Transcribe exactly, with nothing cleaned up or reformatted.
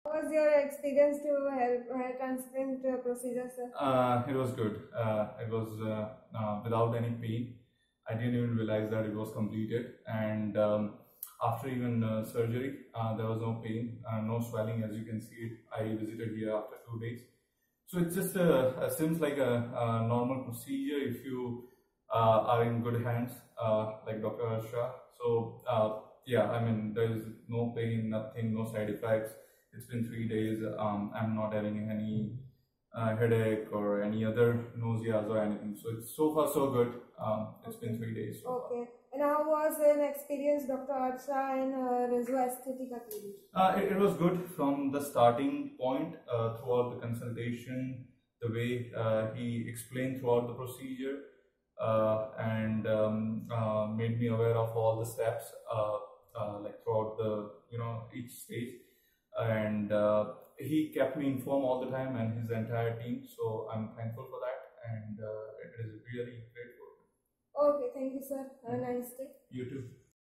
How was your experience to hair, hair transplant uh, procedure, sir? Uh, it was good. Uh, it was uh, uh, without any pain. I didn't even realize that it was completed. And um, after even uh, surgery, uh, there was no pain, uh, no swelling. As you can see, it. I visited here after two days. So it's just a, a seems like a, a normal procedure if you uh, are in good hands, uh, like Doctor Shah. So uh, yeah, I mean there is no pain, nothing, no side effects. It's been three days. Um, I'm not having any uh, headache or any other nauseas or anything. So it's so far so good. Um, it's Okay. been three days so far. Okay. And how was an experience, Doctor Arth and uh, Rejuva Aesthetica clinic? Uh, it, it was good from the starting point uh, throughout the consultation, the way uh, he explained throughout the procedure uh, and um, uh, made me aware of all the steps uh, uh, like throughout the you know each stage, and uh, he kept me informed all the time and his entire team. So I'm thankful for that, and uh, it is really grateful. Okay, thank you, sir. Have a nice day. You too.